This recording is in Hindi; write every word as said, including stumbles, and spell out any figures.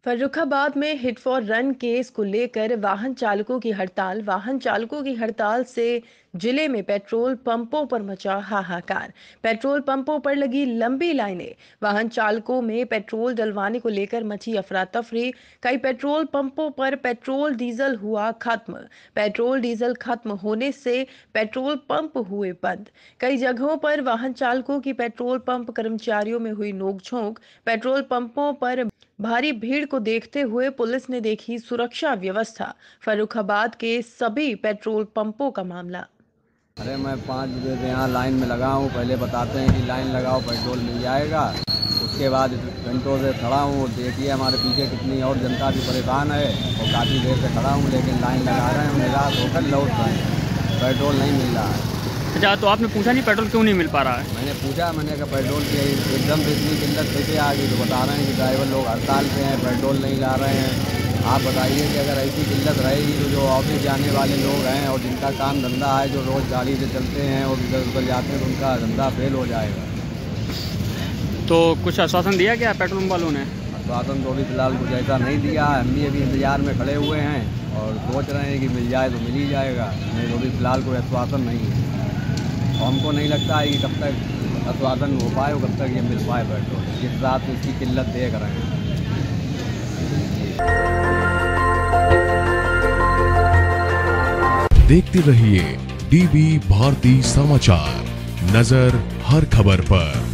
फर्रुखाबाद में हिट फॉर रन केस को लेकर वाहन चालकों की हड़ताल वाहन चालकों की हड़ताल से जिले में पेट्रोल पंपों पर मचा हाहाकार। पेट्रोल पंपों पर लगी लंबी लाइनें, वाहन चालकों में पेट्रोल डलवाने को लेकर मची अफरा तफरी। कई पेट्रोल पंपों पर पेट्रोल डीजल हुआ खत्म। पेट्रोल डीजल खत्म होने से पेट्रोल पंप हुए बंद। कई जगहों पर वाहन चालकों की पेट्रोल पंप कर्मचारियों में हुई नोकझोंक। पेट्रोल पंपों पर भारी भीड़ को देखते हुए पुलिस ने देखी सुरक्षा व्यवस्था। फर्रुखाबाद के सभी पेट्रोल पंपों का मामला। अरे मैं पाँच बजे से यहाँ लाइन में लगा हूँ। पहले बताते हैं कि लाइन लगाओ पेट्रोल मिल जाएगा, उसके बाद घंटों से खड़ा हूँ। देखिए हमारे पीछे कितनी और जनता भी परेशान है और काफ़ी देर से खड़ा हूँ, लेकिन लाइन लगा रहे हैं, निराश होकर लौट रहे हैं। पेट्रोल नहीं मिल रहा है। अच्छा, तो आपने पूछा नहीं पेट्रोल क्यों नहीं मिल पा रहा है? मैंने पूछा, मैंने कहा पेट्रोल की एकदम से इतनी किल्लत कैसे आ गई, तो बता रहे हैं कि ड्राइवर लोग हड़ताल पे हैं, पेट्रोल नहीं ला रहे हैं। आप बताइए कि अगर ऐसी किल्लत रहेगी तो जो ऑफिस जाने वाले लोग हैं और जिनका काम धंधा है, जो रोज़ गाड़ी से चलते हैं और इधर उधर जाते हैं, तो उनका धंधा फेल हो जाएगा। तो कुछ आश्वासन दिया क्या पेट्रोल पंप वालों ने? आश्वासन तो अभी फिलहाल कुछ ऐसा नहीं दिया है। हम भी अभी इंतजार में खड़े हुए हैं और सोच रहे हैं कि मिल जाए तो मिल ही जाएगा, नहीं तो अभी फिलहाल कोई आश्वासन नहीं है। और हमको नहीं लगता है कि कब तक आश्वासन हो पाए और कब तक ये मिल पाए पेट्रोल। जिस रात में इसकी किल्लत देख रहे हैं। देखते रहिए डीबी भारती समाचार, नजर हर खबर पर।